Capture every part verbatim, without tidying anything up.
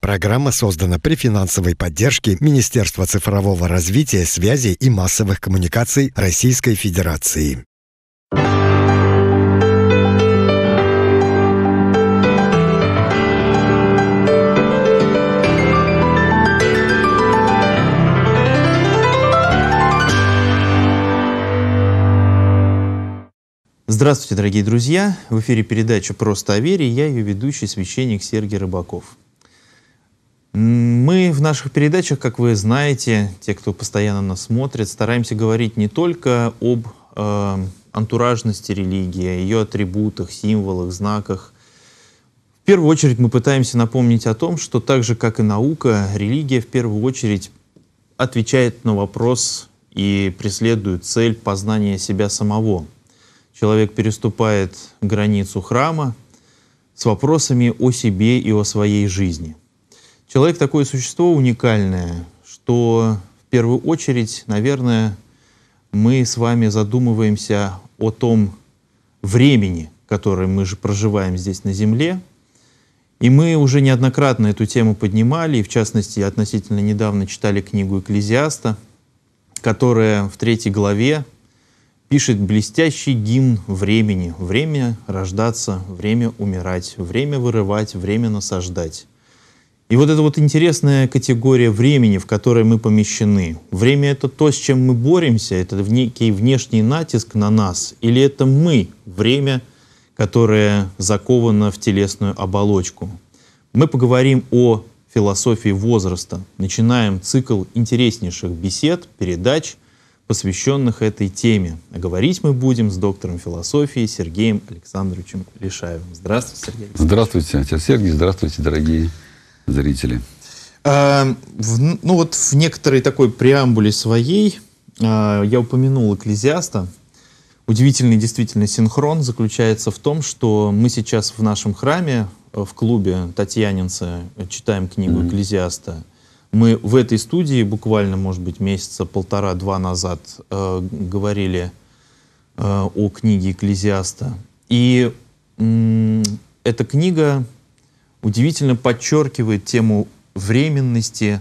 Программа создана при финансовой поддержке Министерства цифрового развития, связи и массовых коммуникаций Российской Федерации. Здравствуйте, дорогие друзья! В эфире передача «Просто о вере», я ее ведущий, священник Сергий Рыбаков. Мы в наших передачах, как вы знаете, те, кто постоянно нас смотрит, стараемся говорить не только об э, антуражности религии, о ее атрибутах, символах, знаках. В первую очередь мы пытаемся напомнить о том, что так же, как и наука, религия в первую очередь отвечает на вопрос и преследует цель познания себя самого. Человек переступает границу храма с вопросами о себе и о своей жизни. Человек такое существо уникальное, что в первую очередь, наверное, мы с вами задумываемся о том времени, которое мы же проживаем здесь на Земле. И мы уже неоднократно эту тему поднимали, и в частности, относительно недавно читали книгу Экклезиаста, которая в третьей главе пишет блестящий гимн времени. Время рождаться, время умирать, время вырывать, время насаждать. И вот эта вот интересная категория времени, в которой мы помещены. Время — это то, с чем мы боремся, это некий внешний натиск на нас, или это мы, время, которое заковано в телесную оболочку. Мы поговорим о философии возраста. Начинаем цикл интереснейших бесед, передач, посвященных этой теме. А говорить мы будем с доктором философии Сергеем Александровичем Лишаевым. Здравствуйте, Сергей Александрович. Здравствуйте, отец Сергий. Здравствуйте, дорогие зрители. А, в, ну вот в некоторой такой преамбуле своей а, я упомянул Экклезиаста. Удивительный действительно синхрон заключается в том, что мы сейчас в нашем храме, в клубе «Татьянинцы», читаем книгу mm-hmm. Экклезиаста. Мы в этой студии буквально, может быть, месяца полтора-два назад э, говорили э, о книге Экклезиаста. И э, эта книга удивительно подчеркивает тему временности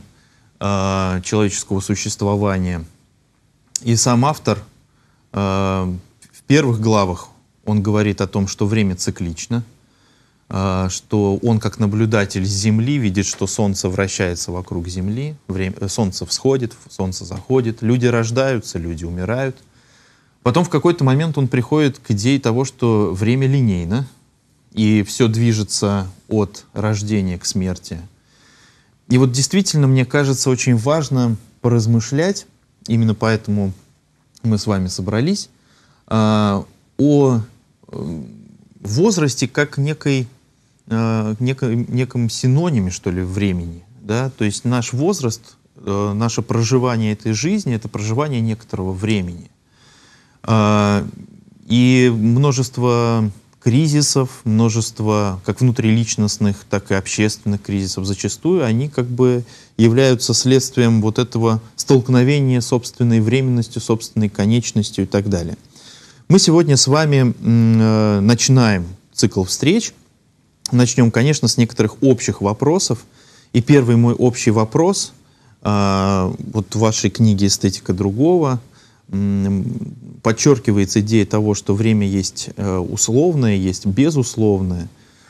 э, человеческого существования. И сам автор э, в первых главах он говорит о том, что время циклично, э, что он как наблюдатель с Земли видит, что Солнце вращается вокруг Земли, время, Солнце всходит, Солнце заходит, люди рождаются, люди умирают. Потом в какой-то момент он приходит к идее того, что время линейно, и все движется от рождения к смерти. И вот действительно, мне кажется, очень важно поразмышлять, именно поэтому мы с вами собрались, э, о э, возрасте как некой, э, некой, неком синониме, что ли, времени. Да? То есть наш возраст, э, наше проживание этой жизни — это проживание некоторого времени. Э, и множество кризисов, множество как внутриличностных, так и общественных кризисов, зачастую они как бы являются следствием вот этого столкновения с собственной временностью, собственной конечностью и так далее. Мы сегодня с вами э, начинаем цикл встреч. Начнем, конечно, с некоторых общих вопросов. И первый мой общий вопрос, э, вот в вашей книге «Эстетика другого» подчеркивается идея того, что время есть условное, есть безусловное.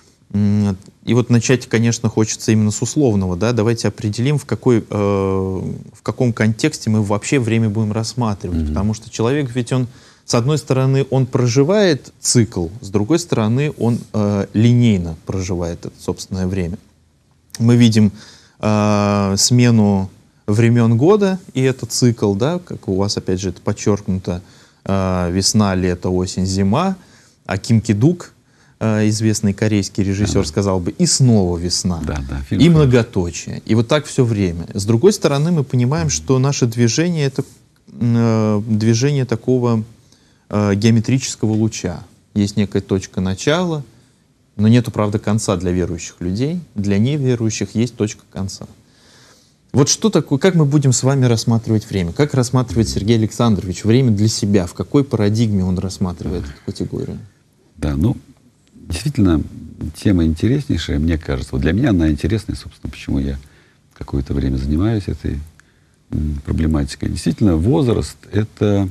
И вот начать, конечно, хочется именно с условного. Да? Давайте определим, в, какой, э, в каком контексте мы вообще время будем рассматривать. Mm-hmm. Потому что человек ведь он, с одной стороны, он проживает цикл, с другой стороны, он э, линейно проживает это собственное время. Мы видим э, смену времен года, и это цикл, да, как у вас, опять же, это подчеркнуто, э, весна, лето, осень, зима, а Ким Ки-дук, э, известный корейский режиссер, да, сказал бы, и снова весна, да, да, и многоточие, и вот так все время. С другой стороны, мы понимаем, что наше движение — это э, движение такого э, геометрического луча. Есть некая точка начала, но нету, правда, конца для верующих людей, для неверующих есть точка конца. Вот что такое, как мы будем с вами рассматривать время? Как рассматривает Сергей Александрович время для себя? В какой парадигме он рассматривает эту категорию? Да, ну, действительно, тема интереснейшая, мне кажется. Вот для меня она интересная, собственно, почему я какое-то время занимаюсь этой проблематикой. Действительно, возраст — это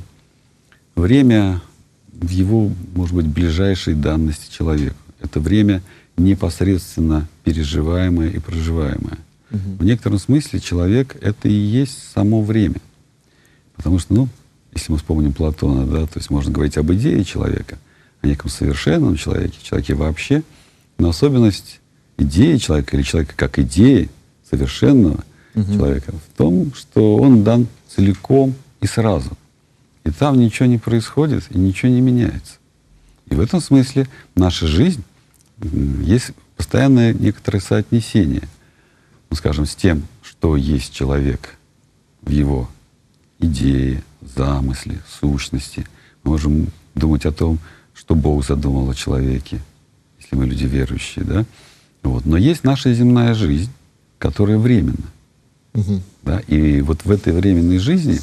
время в его, может быть, ближайшей данности человеку. Это время непосредственно переживаемое и проживаемое. Угу. В некотором смысле человек — это и есть само время. Потому что, ну, если мы вспомним Платона, да, то есть можно говорить об идее человека, о неком совершенном человеке, человеке вообще. Но особенность идеи человека или человека как идеи совершенного угу. человека в том, что он дан целиком и сразу. И там ничего не происходит и ничего не меняется. И в этом смысле наша жизнь есть постоянное некоторое соотнесение, ну, скажем, с тем, что есть человек в его идее, замысле, сущности. Мы можем думать о том, что Бог задумал о человеке, если мы люди верующие, да? Вот. Но есть наша земная жизнь, которая временна. Угу. Да? И вот в этой временной жизни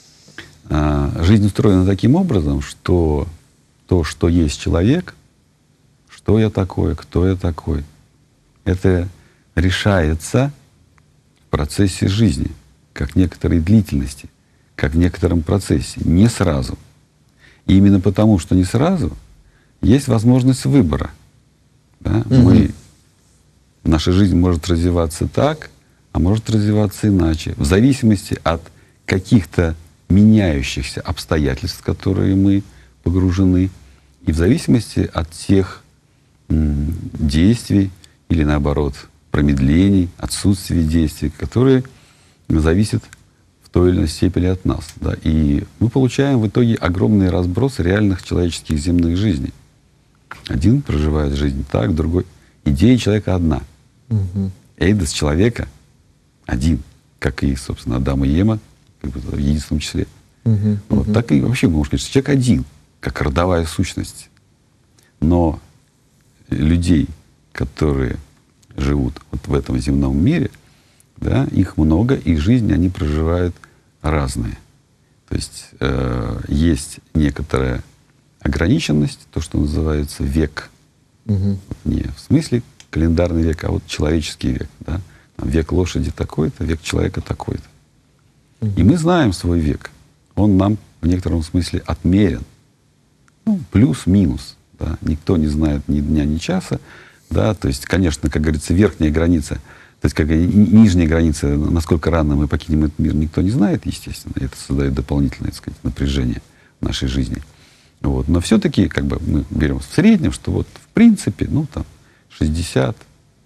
а, жизнь устроена таким образом, что то, что есть человек, что я такое, кто я такой, это решается в процессе жизни, как некоторой длительности, как в некотором процессе, не сразу. И именно потому, что не сразу, есть возможность выбора. Да? Mm-hmm. Мы, наша жизнь может развиваться так, а может развиваться иначе, в зависимости от каких-то меняющихся обстоятельств, в которые мы погружены, и в зависимости от тех м, действий или, наоборот, промедлений, отсутствия действий, которые зависят в той или иной степени от нас. Да? И мы получаем в итоге огромный разброс реальных человеческих земных жизней. Один проживает жизнь так, другой. Идея человека одна. Угу. Эйдос человека один, как и, собственно, Адам и Ема, как бы в единственном числе. Угу. Вот, угу. Так и вообще, можно сказать, что человек один, как родовая сущность. Но людей, которые живут вот в этом земном мире, да, их много, и жизнь они проживают разные. То есть э, есть некоторая ограниченность, то, что называется век. Угу. Не в смысле календарный век, а вот человеческий век. Да? Век лошади такой-то, век человека такой-то. Угу. И мы знаем свой век. Он нам в некотором смысле отмерен. Ну, плюс-минус. Да? Никто не знает ни дня, ни часа. Да? То есть, конечно, как говорится, верхняя граница, то есть как нижняя граница, насколько рано мы покинем этот мир, никто не знает, естественно. Это создает дополнительное, так сказать, напряжение в нашей жизни. Вот. Но все-таки, как бы, мы берем в среднем, что вот в принципе, ну, там, шестьдесят,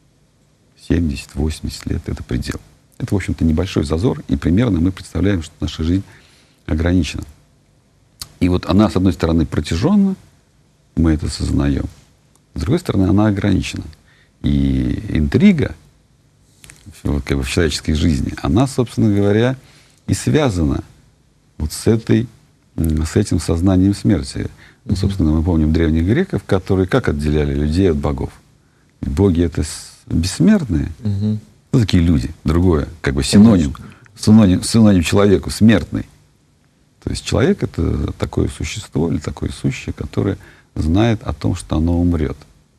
семьдесят, восемьдесят лет — это предел. Это, в общем-то, небольшой зазор, и примерно мы представляем, что наша жизнь ограничена. И вот она, с одной стороны, протяженна, мы это сознаем, с другой стороны, она ограничена. И интрига, вот, как бы, в человеческой жизни, она, собственно говоря, и связана вот с этой с этим сознанием смерти. Ну, собственно, мы помним древних греков, которые как отделяли людей от богов? Боги — это бессмертные. Угу. Ну, такие люди. Другое, как бы синоним, синоним, синоним человеку, смертный. То есть человек — это такое существо или такое сущее, которое знает о том, что оно умрет.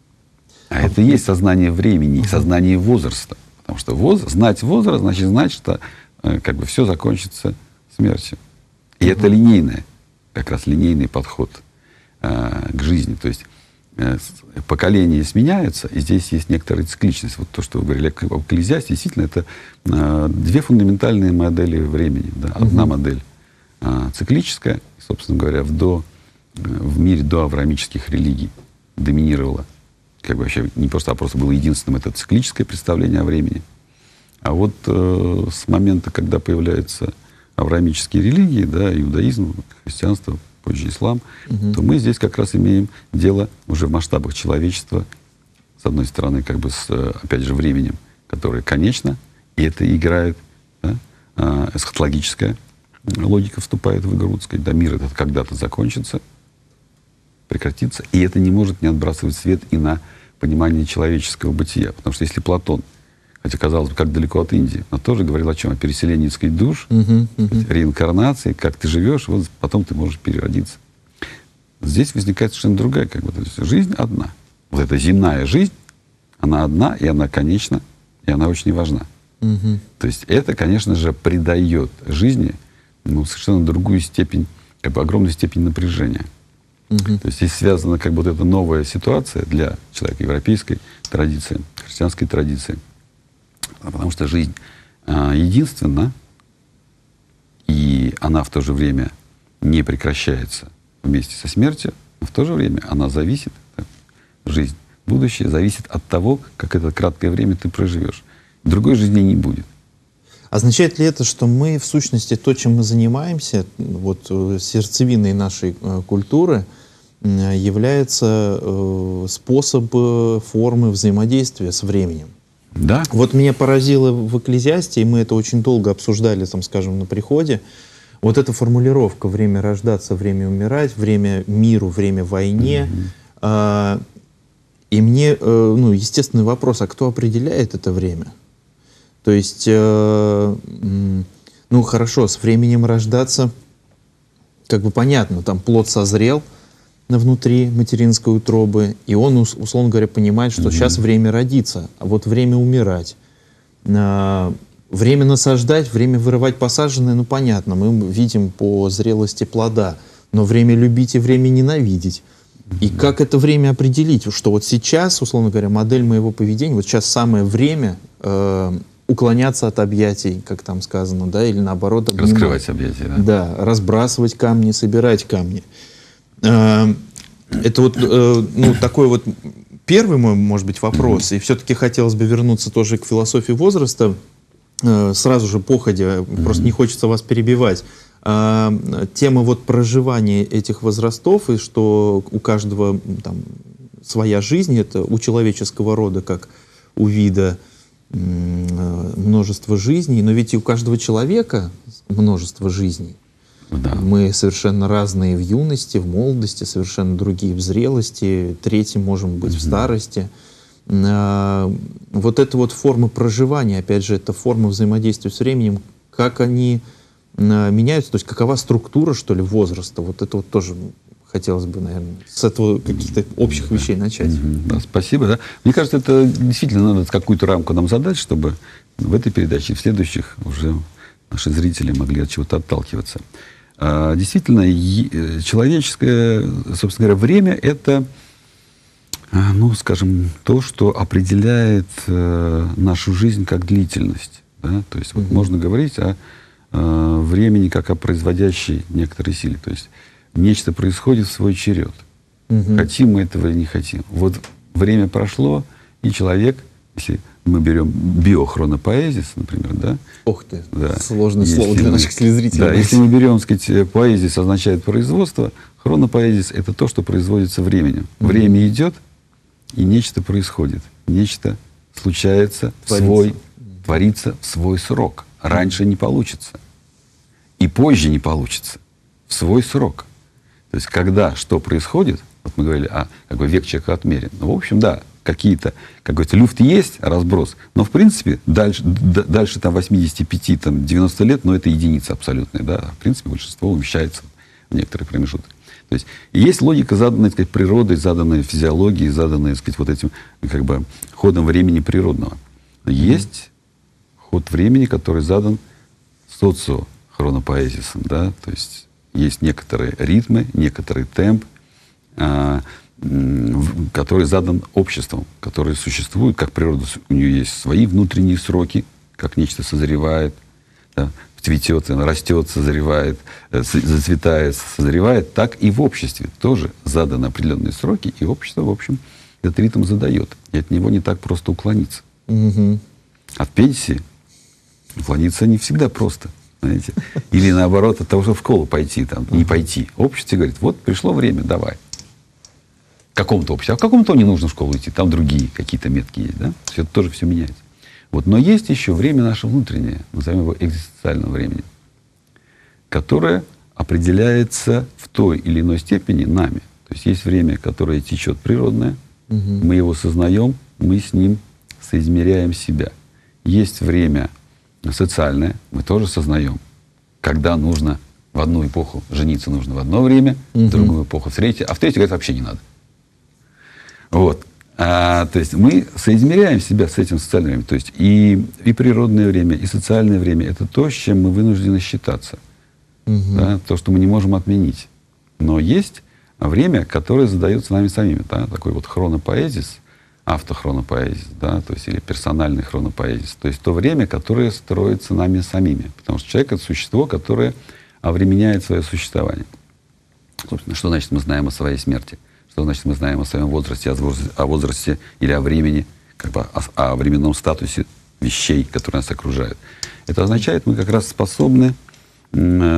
А, а это и есть сознание времени, угу. сознание возраста. Потому что возраст, знать возраст, значит знать, что как бы все закончится смертью. И угу. это линейное, как раз линейный подход э, к жизни. То есть э, поколения сменяются, и здесь есть некоторая цикличность. Вот то, что вы говорили об Экклезиасте, действительно, это э, две фундаментальные модели времени. Да? Одна угу. модель э, циклическая, собственно говоря, в, до, э, в мире до авраамических религий доминировала. Как бы вообще не просто, а просто было единственным это циклическое представление о времени. А вот э, с момента, когда появляется авраамические религии, да, иудаизм, христианство, позже ислам, угу. то мы здесь как раз имеем дело уже в масштабах человечества, с одной стороны, как бы с, опять же, временем, которое конечно, и это играет, да, э, эсхатологическая логика вступает в игру, так сказать, да, мир этот когда-то закончится, прекратится, и это не может не отбрасывать свет и на понимание человеческого бытия, потому что если Платон, хотя, казалось бы, как далеко от Индии, но тоже говорил о чем? О переселении, так сказать, душ, uh-huh, uh-huh. реинкарнации, как ты живешь, вот потом ты можешь переродиться. Здесь возникает совершенно другая, как бы, то есть жизнь одна. вот эта земная жизнь, она одна, и она конечна, и она очень важна. Угу. То есть это, конечно же, придает жизни ну, совершенно другую степень, как бы огромную степень напряжения. Угу. То есть здесь связана как бы вот эта новая ситуация для человека европейской традиции, христианской традиции. Потому что жизнь а, единственна, и она в то же время не прекращается вместе со смертью, но в то же время она зависит, так, жизнь, будущее зависит от того, как это краткое время ты проживешь. Другой жизни не будет. Означает ли это, что мы, в сущности, то, чем мы занимаемся, вот сердцевиной нашей э, культуры, э, является э, способ э, формы взаимодействия с временем? Да. Вот меня поразило в «Экклезиасте», и мы это очень долго обсуждали, там, скажем, на приходе, вот эта формулировка «время рождаться, время умирать», «время миру, время войне». Mm-hmm. э, и мне, э, ну, естественный вопрос, а кто определяет это время? То есть, э, ну хорошо, с временем рождаться, как бы понятно, там плод созрел внутри материнской утробы, и он, условно говоря, понимает, что mm-hmm. сейчас время родиться, а вот время умирать. Э, время насаждать, время вырывать посаженное, ну понятно, мы видим по зрелости плода, но время любить и время ненавидеть. Mm-hmm. И как это время определить, что вот сейчас, условно говоря, модель моего поведения, вот сейчас самое время э, уклоняться от объятий, как там сказано, да, или наоборот... Обнимать. Раскрывать объятия, да. Да, разбрасывать камни, собирать камни. Это вот ну, такой вот первый мой, может быть, вопрос. Mm-hmm. И все-таки хотелось бы вернуться тоже к философии возраста. Сразу же походя, mm-hmm. просто не хочется вас перебивать. Тема вот проживания этих возрастов, и что у каждого там своя жизнь, это у человеческого рода, как у вида, множество жизней, но ведь и у каждого человека множество жизней. Да. Мы совершенно разные в юности, в молодости, совершенно другие в зрелости, третьи можем быть mm-hmm. в старости. А, вот эта вот форма проживания, опять же, это форма взаимодействия с временем, как они а, меняются, то есть какова структура, что ли, возраста, вот это вот тоже... Хотелось бы, наверное, с этого каких-то общих да. вещей начать. Mm-hmm. Да, спасибо. Да. Мне кажется, это действительно надо какую-то рамку нам задать, чтобы в этой передаче и в следующих уже наши зрители могли от чего-то отталкиваться. А, действительно, е- человеческое, собственно говоря, время — это, ну, скажем, то, что определяет э, нашу жизнь как длительность. Да? То есть mm-hmm. вот можно говорить о э, времени как о производящей некоторой силе. То есть нечто происходит в свой черед. Угу. Хотим мы этого или не хотим. Вот время прошло, и человек, если мы берем биохронопоэзис, например, да? Ох ты, да, сложное слово для мы, наших телезрителей. Да, если мы берем, так сказать, поэзис означает производство, хронопоэзис — это то, что производится временем. Угу. Время идет, и нечто происходит. Нечто случается, творится. В свой, творится в свой срок. Раньше не получится. И позже не получится. В свой срок. То есть, когда что происходит, вот мы говорили, а, как бы век человека отмерен. Ну, в общем, да, какие-то, какой-то люфт есть, разброс, но, в принципе, дальше, д- дальше там восемьдесят пять, там, девяносто лет, но это единица абсолютная, да, в принципе, большинство умещается в некоторый промежуток. То есть, есть логика, заданная, так сказать, природой, заданная физиологией, заданная, так сказать, вот этим, как бы, ходом времени природного. Но есть ход времени, который задан социохронопоэзисом, да, то есть, есть некоторые ритмы, некоторый темп, а, м, который задан обществом, который существует, как природа, у нее есть свои внутренние сроки, как нечто созревает, да, цветет, растет, созревает, зацветает, созревает, так и в обществе тоже заданы определенные сроки, и общество, в общем, этот ритм задает. И от него не так просто уклониться. Угу. От пенсии уклониться не всегда просто. Знаете? Или наоборот, от того, чтобы в школу пойти, там, не пойти. Общество говорит, вот пришло время, давай. Какому-то обществу. А какому-то не нужно в школу идти, там другие какие-то метки есть. Да? Это тоже все меняется. Вот. Но есть еще время наше внутреннее, назовем его экзистенциальным временем, которое определяется в той или иной степени нами. То есть есть время, которое течет природное, угу. мы его сознаем, мы с ним соизмеряем себя. Есть время социальное, мы тоже сознаем, когда нужно в одну эпоху жениться нужно в одно время, угу. в другую эпоху в третью, а в третью, говорят, вообще не надо. Вот. А, то есть мы соизмеряем себя с этим социальным временем. То есть и, и природное время, и социальное время — это то, с чем мы вынуждены считаться. Угу. Да, то, что мы не можем отменить. Но есть время, которое задается нами самими. Да, такой вот хронопоэзис, автохронопоэзис, да, то есть или персональный хронопоэзис. То есть то время, которое строится нами самими. Потому что человек — это существо, которое овременяет свое существование. Собственно, что значит мы знаем о своей смерти? Что значит мы знаем о своем возрасте, о возрасте, о возрасте или о времени, как бы о, о временном статусе вещей, которые нас окружают? Это означает, мы как раз способны э,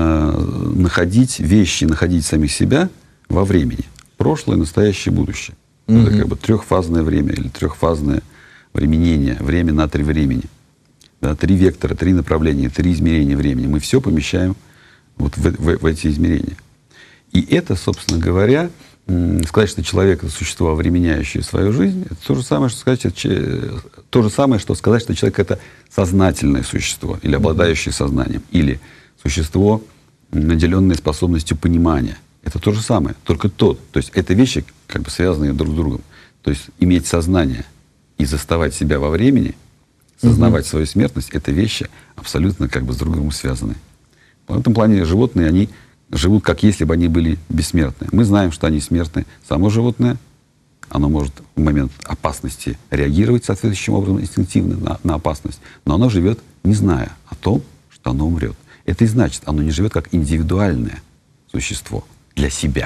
находить вещи, находить самих себя во времени. Прошлое, настоящее, будущее. Mm-hmm. Это как бы трехфазное время или трехфазное временение. Время на три времени. Да, три вектора, три направления, три измерения времени. Мы все помещаем вот в, в, в эти измерения. И это, собственно говоря, сказать, что человек — это существо, овременяющее свою жизнь, это то же самое, что сказать, то же самое, что сказать, что человек — это сознательное существо, или обладающее сознанием, или существо, наделенное способностью понимания. Это то же самое, только тот. То есть это вещи, как бы связанные друг с другом. То есть иметь сознание и заставать себя во времени, сознавать mm-hmm. свою смертность — это вещи абсолютно как бы с друг другом связаны. В этом плане животные, они живут, как если бы они были бессмертны. Мы знаем, что они смертны. Само животное, оно может в момент опасности реагировать соответствующим образом инстинктивно на, на опасность, но оно живет, не зная о том, что оно умрет. Это и значит, оно не живет как индивидуальное существо для себя.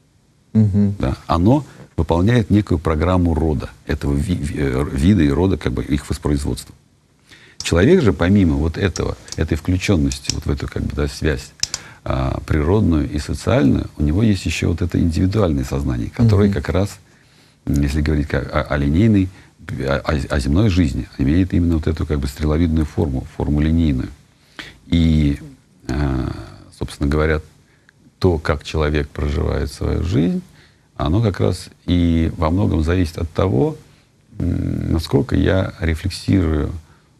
Угу. Да? Оно выполняет некую программу рода, этого ви, вида и рода, как бы их воспроизводства. Человек же, помимо вот этого, этой включенности, вот в эту как бы, да, связь, природную и социальную, у него есть еще вот это индивидуальное сознание, которое mm-hmm. как раз, если говорить как о, о линейной, о, о земной жизни, имеет именно вот эту как бы стреловидную форму, форму линейную. И, собственно говоря, то, как человек проживает свою жизнь, оно как раз и во многом зависит от того, насколько я рефлексирую,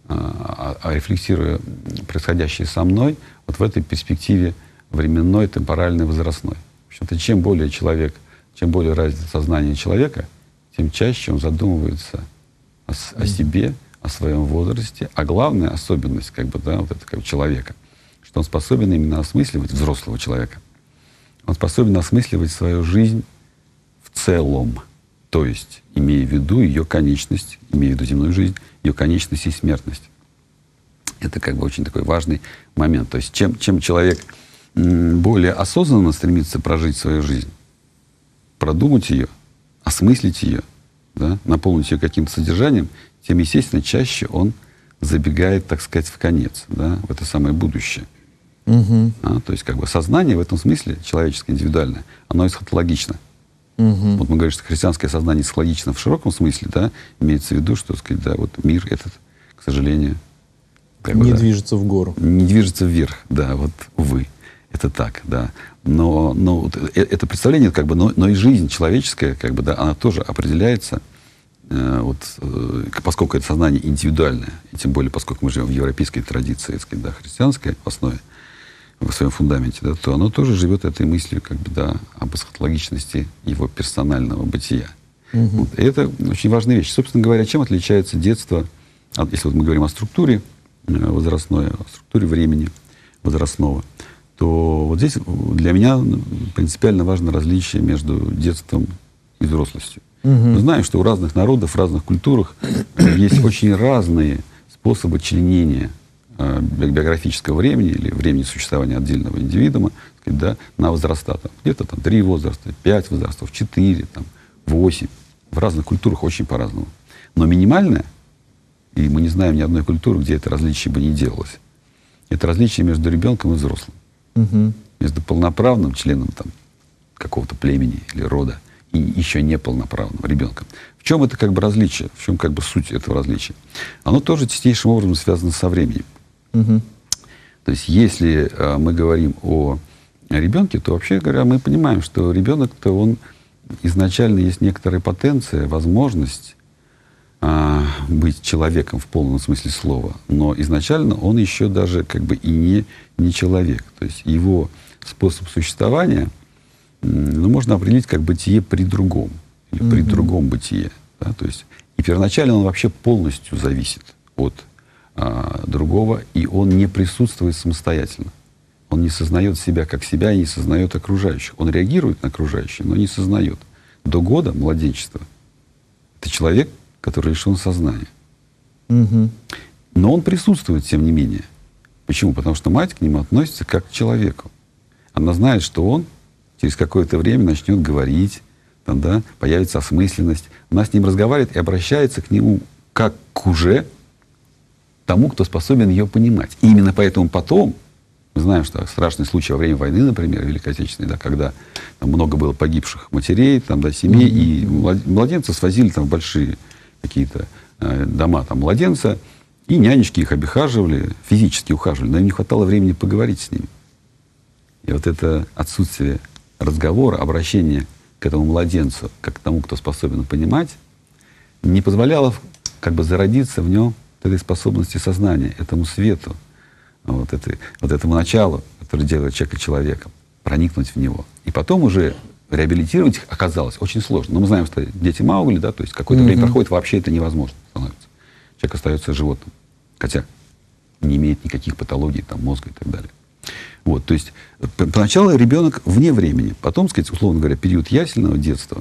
рефлексирую происходящее со мной вот в этой перспективе временной, темпоральной, возрастной. В общем-то, чем более человек, чем более развито сознание человека, тем чаще он задумывается о, о себе, о своем возрасте. А главная особенность как бы, да, вот это, как бы, человека, что он способен именно осмысливать, взрослого человека, он способен осмысливать свою жизнь в целом. То есть, имея в виду ее конечность, имея в виду земную жизнь, ее конечность и смертность. Это как бы очень такой важный момент. То есть, чем, чем человек более осознанно стремится прожить свою жизнь, продумать ее, осмыслить ее, да, наполнить ее каким-то содержанием, тем, естественно, чаще он забегает, так сказать, в конец, да, в это самое будущее. Угу. А, то есть, как бы сознание в этом смысле, человеческое, индивидуальное, оно эсхатологично. Угу. Вот мы говорим, что христианское сознание эсхатологично в широком смысле, да, имеется в виду, что, так сказать, да, вот мир этот, к сожалению, как не бы, движется да, в гору. Не движется вверх, да, вот, увы. Это так, да. Но, но вот это представление, как бы, но, но и жизнь человеческая, как бы, да, она тоже определяется, э, вот, э, поскольку это сознание индивидуальное, и тем более, поскольку мы живем в европейской традиции, так сказать, да, христианской в основе, в своем фундаменте, да, то оно тоже живет этой мыслью, как бы, да, об эсхатологичности его персонального бытия. Угу. Вот. И это очень важная вещь. Собственно говоря, чем отличается детство, от, если вот мы говорим о структуре возрастной, о структуре времени возрастного, то вот здесь для меня принципиально важно различие между детством и взрослостью. Угу. Мы знаем, что у разных народов, в разных культурах есть очень разные способы членения э, биографического времени или времени существования отдельного индивидуума, сказать, да, на возраста. Где-то там три возраста, пять возрастов, четыре, там, восемь. В разных культурах очень по-разному. Но минимальное, и мы не знаем ни одной культуры, где это различие бы не делалось, это различие между ребенком и взрослым. Угу. Между полноправным членом там, какого-то племени или рода и еще неполноправным ребенком. В чем это как бы различие? В чем как бы суть этого различия? Оно тоже чистейшим образом связано со временем. Угу. То есть если э, мы говорим о ребенке, то вообще говоря, мы понимаем, что ребенок-то он изначально есть некоторая потенция, возможность э, быть человеком в полном смысле слова. Но изначально он еще даже как бы и не, не человек. То есть его способ существования ну, можно определить как бытие при другом. Или при mm-hmm. другом бытие. Да? То есть, и первоначально он вообще полностью зависит от а, другого, и он не присутствует самостоятельно. Он не сознает себя как себя и не сознает окружающих. Он реагирует на окружающих, но не сознает. До года младенчества это человек, который лишен сознания. Угу. Но он присутствует, тем не менее. Почему? Потому что мать к нему относится как к человеку. Она знает, что он через какое-то время начнет говорить, там, да, появится осмысленность. Она с ним разговаривает и обращается к нему как к уже тому, кто способен ее понимать. И именно поэтому потом, мы знаем, что страшный случай во время войны, например, Великой Отечественной, да, когда там много было погибших матерей, там, да, семей, mm-hmm. и младенцев свозили там, в большие какие-то э, дома там, младенца, и нянечки их обихаживали, физически ухаживали, но им не хватало времени поговорить с ними. И вот это отсутствие разговора, обращения к этому младенцу, как к тому, кто способен понимать, не позволяло как бы зародиться в нем этой способности сознания, этому свету, вот, этой, вот этому началу, которое делает человека человеком, проникнуть в него. И потом уже реабилитировать их оказалось очень сложно. Но мы знаем, что дети Маугли, да, то есть какое-то mm-hmm. время проходит, вообще это невозможно становится. Человек остается животным, хотя не имеет никаких патологий там, мозга и так далее. Вот, то есть поначалу ребенок вне времени, потом, сказать, условно говоря, период ясельного детства,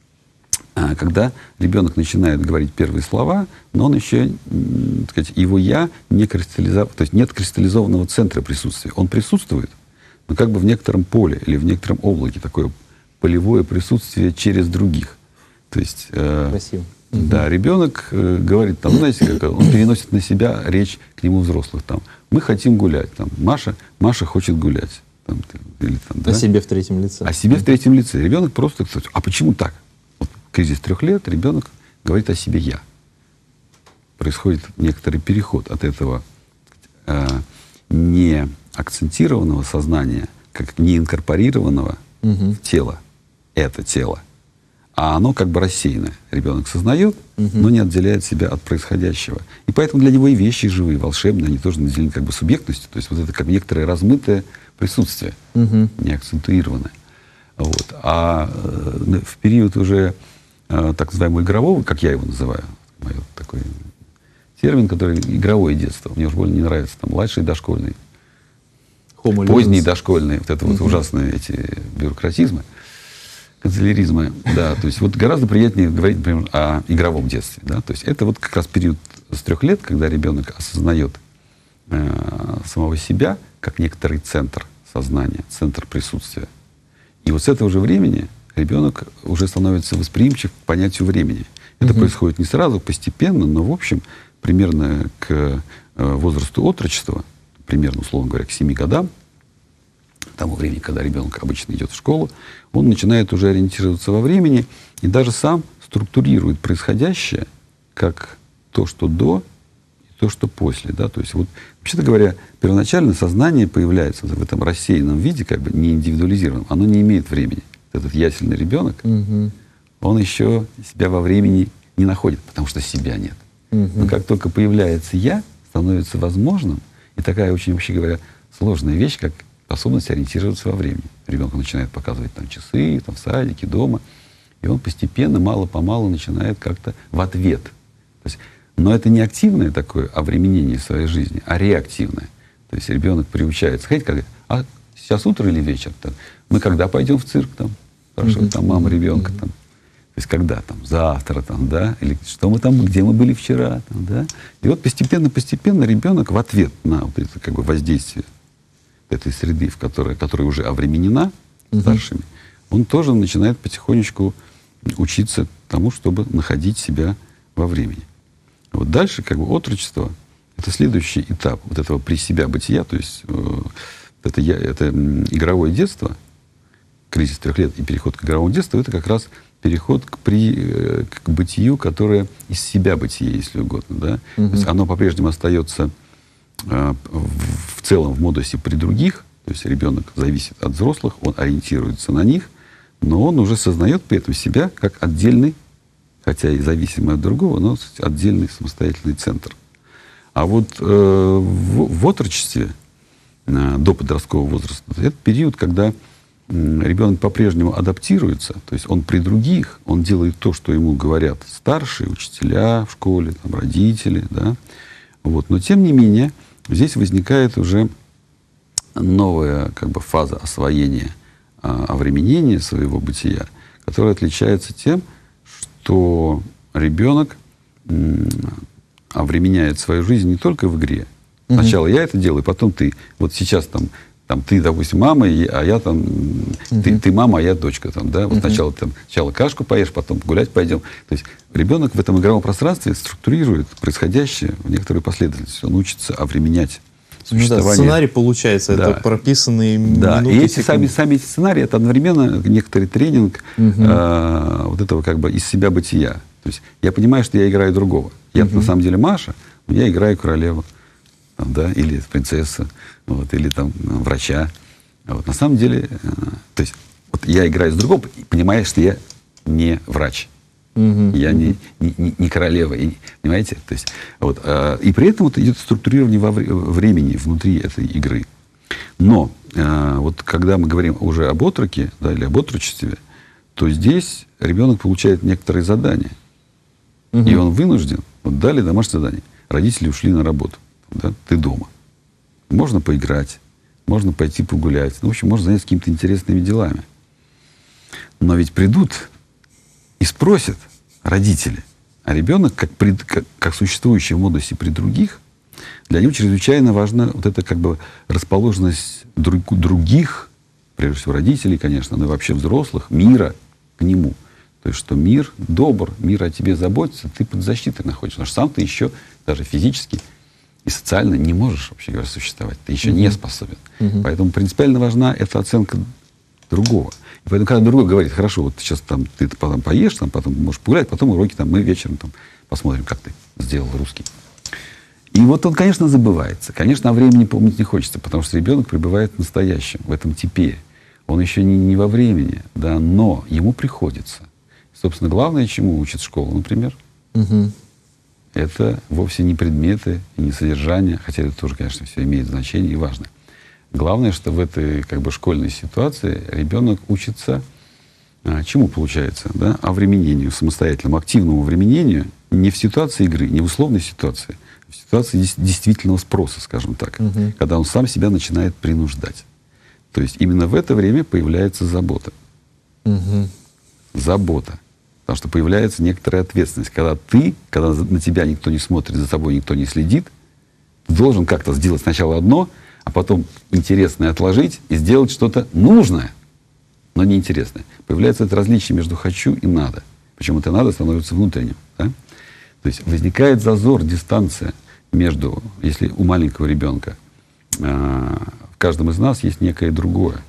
когда ребенок начинает говорить первые слова, но он еще, так сказать, его «я» не кристаллизован, то есть нет кристаллизованного центра присутствия. Он присутствует, но как бы в некотором поле или в некотором облаке, такое полевое присутствие через других. То есть, Красиво. Э, да, ребенок э, говорит, там, знаете, как, он переносит на себя речь к нему взрослых. Там, мы хотим гулять. Там, Маша, Маша хочет гулять. Там, или, там, да? О себе в третьем лице. О себе в третьем лице. Ребенок просто, кстати, а почему так? Вот, кризис трех лет, ребенок говорит о себе «я». Происходит некоторый переход от этого э, не акцентированного сознания, как не инкорпорированного угу. в тело, это тело, а оно как бы рассеянное. Ребенок сознает, угу. но не отделяет себя от происходящего. И поэтому для него и вещи живые, волшебные, они тоже наделены как бы субъектностью. То есть вот это как некоторое размытое присутствие, угу. не акцентуированное. Вот. А э, в период уже э, так называемого игрового, как я его называю, мой такой термин, который игровое детство. Мне уж больно не нравится, там, младший дошкольный, Homo поздние дошкольные, вот это вот uh-huh. ужасные эти бюрократизмы, канцеляризмы, да, то есть вот гораздо приятнее говорить, например, о игровом детстве, да, то есть это вот как раз период с трех лет, когда ребенок осознает э, самого себя как некоторый центр сознания, центр присутствия. И вот с этого же времени ребенок уже становится восприимчив к понятию времени. Это uh-huh. происходит не сразу, постепенно, но в общем примерно к э, возрасту отрочества, примерно, условно говоря, к семи годам, тому времени, когда ребенок обычно идет в школу, он начинает уже ориентироваться во времени и даже сам структурирует происходящее как то, что до, и то, что после. Да? То есть, вот, вообще-то говоря, первоначально сознание появляется в этом рассеянном виде, как бы не индивидуализированном. Оно не имеет времени. Этот ясельный ребенок, угу. он еще себя во времени не находит, потому что себя нет. Угу. Но как только появляется «я», становится возможным, и такая очень, вообще говоря, сложная вещь, как способность ориентироваться во времени. Ребенок начинает показывать там часы, там, в садике, дома, и он постепенно, мало-помалу начинает как-то в ответ. То есть, но это не активное такое овременение своей жизни, а реактивное. То есть ребенок приучается. Хотите, как, а сейчас утро или вечер? Там, мы когда пойдем в цирк? Там, спрашивает там, мама ребенка. Там. То есть когда там, завтра, там, да, или что мы там, где мы были вчера, там, да. И вот постепенно-постепенно ребенок в ответ на вот это как бы воздействие этой среды, в которой, которая уже овременена uh-huh. старшими, он тоже начинает потихонечку учиться тому, чтобы находить себя во времени. Вот дальше как бы отрочество — это следующий этап вот этого при себя бытия, то есть э, это, я, это игровое детство, кризис трех лет и переход к игровому детству — это как раз переход к, при, к бытию, которое из себя бытие, если угодно. Да? Uh-huh. То есть оно по-прежнему остается э, в, в целом в модусе при других, то есть ребенок зависит от взрослых, он ориентируется на них, но он уже сознает при этом себя как отдельный, хотя и зависимый от другого, но отдельный самостоятельный центр. А вот э, в, в отрочестве, э, до подросткового возраста, это период, когда ребенок по-прежнему адаптируется, то есть он при других, он делает то, что ему говорят старшие, учителя в школе, там, родители, да, вот. Но тем не менее здесь возникает уже новая как бы фаза освоения, овременения своего бытия, которая отличается тем, что ребенок овременяет свою жизнь не только в игре. Сначала я это делаю, потом ты. Вот сейчас там, там ты, допустим, мама, а я там, uh-huh. ты, ты мама, а я дочка. Там, да? Вот uh-huh. сначала, там, сначала кашку поешь, потом гулять пойдем. То есть ребенок в этом игровом пространстве структурирует происходящее в некоторую последовательность. Он учится овременять существование. Ну да, сценарий получается, да. Это прописанные да. минуты. И эти сами, сами эти сценарии, это одновременно некоторый тренинг uh-huh. э, вот этого как бы из себя бытия. То есть я понимаю, что я играю другого. Я uh-huh. на самом деле Маша, но я играю королеву. Там, да, или принцесса, вот, или там врача. Вот, на самом деле, э, то есть, вот я играю с другом, понимая, что я не врач. Uh-huh. Я не, не, не королева, и, понимаете? То есть, вот, э, и при этом вот идет структурирование во вре- времени внутри этой игры. Но э, вот когда мы говорим уже об отроке, да, или об отрочестве, то здесь ребенок получает некоторые задания. Uh-huh. И он вынужден, вот дали домашнее задание, родители ушли на работу. Да, ты дома. Можно поиграть, можно пойти погулять. Ну, в общем, можно заняться какими-то интересными делами. Но ведь придут и спросят родители. А ребенок, как, пред, как, как существующий в модусе при других, для него чрезвычайно важна вот эта как бы расположенность друг, других, прежде всего родителей, конечно, но и вообще взрослых, мира к нему. То есть, что мир добр, мир о тебе заботится, ты под защитой находишься. Потому что сам ты еще даже физически и социально не можешь, вообще говоря, существовать. Ты еще mm-hmm. не способен. Mm-hmm. Поэтому принципиально важна эта оценка другого. И поэтому, когда другой говорит, хорошо, вот сейчас там, ты потом поешь, там, потом можешь погулять, потом уроки, там, мы вечером там, посмотрим, как ты сделал русский. И вот он, конечно, забывается. Конечно, о времени помнить не хочется, потому что ребенок пребывает в настоящем, в этом теперь. Он еще не, не во времени, да, но ему приходится. Собственно, главное, чему учит школа, например, mm-hmm. это вовсе не предметы и не содержание, хотя это тоже, конечно, все имеет значение и важно. Главное, что в этой как бы школьной ситуации ребенок учится, а, чему получается, да, овременению, самостоятельному, активному овременению не в ситуации игры, не в условной ситуации, а в ситуации действительного спроса, скажем так, угу. когда он сам себя начинает принуждать. То есть именно в это время появляется забота. Угу. Забота. Потому что появляется некоторая ответственность. Когда ты, когда на тебя никто не смотрит, за тобой никто не следит, ты должен как-то сделать сначала одно, а потом интересное отложить и сделать что-то нужное, но неинтересное. Появляется это различие между «хочу» и «надо». Причем это «надо» становится внутренним. Да? То есть возникает зазор, дистанция между, если у маленького ребенка э, в каждом из нас есть некое другое.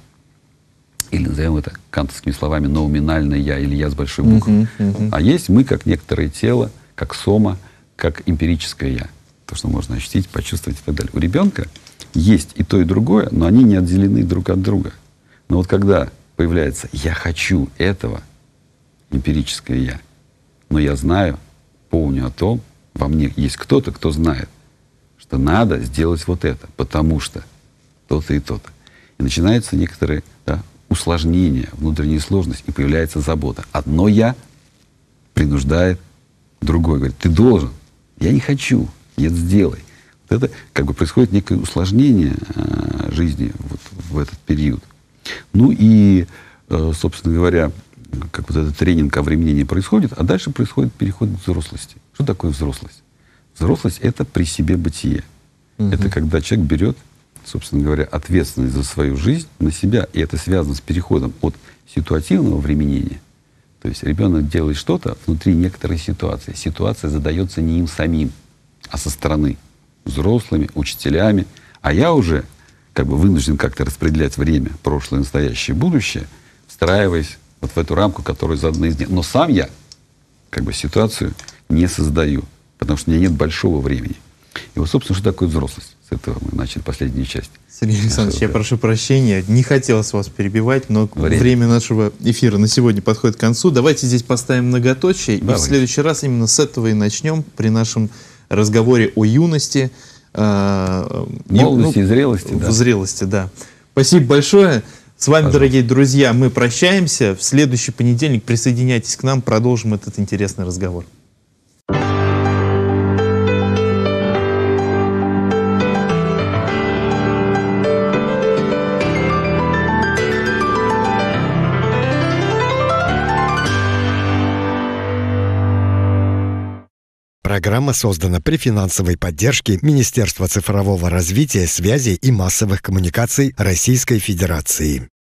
Или назовем это кантовскими словами ноуминальное «я» или «я» с большой буквы. Uh-huh, uh-huh. А есть мы как некоторое тело, как сома, как эмпирическое «я». То, что можно ощутить, почувствовать и так далее. У ребенка есть и то, и другое, но они не отделены друг от друга. Но вот когда появляется «я хочу этого», эмпирическое «я», но я знаю, помню о том, во мне есть кто-то, кто знает, что надо сделать вот это, потому что то-то и то-то. И начинается некоторые... Да, усложнение, внутренняя сложность, и появляется забота. Одно «я» принуждает другое. Говорит, ты должен. Я не хочу. Нет, сделай. Вот это как бы происходит некое усложнение э, жизни вот в этот период. Ну и, э, собственно говоря, как вот этот тренинг овременения происходит, а дальше происходит переход к взрослости. Что такое взрослость? Взрослость — это при себе бытие. Угу. Это когда человек берет, собственно говоря, ответственность за свою жизнь на себя. И это связано с переходом от ситуативного временения. То есть ребенок делает что-то внутри некоторой ситуации. Ситуация задается не им самим, а со стороны. Взрослыми, учителями. А я уже как бы вынужден как-то распределять время, прошлое, настоящее, будущее, встраиваясь вот в эту рамку, которая задана из них. Но сам я как бы ситуацию не создаю, потому что у меня нет большого времени. И вот, собственно, что такое взрослость? С этого мы начали последнюю часть. Сергей Александрович, я прошу прощения, не хотелось вас перебивать, но время, время нашего эфира на сегодня подходит к концу. Давайте здесь поставим многоточие, Давай. и в следующий раз именно с этого и начнем при нашем разговоре о юности. Молодости ну, и зрелости. В да. зрелости, да. Спасибо большое. С вами, Пожалуйста. дорогие друзья, мы прощаемся. В следующий понедельник присоединяйтесь к нам, продолжим этот интересный разговор. Программа создана при финансовой поддержке Министерства цифрового развития, связи и массовых коммуникаций Российской Федерации.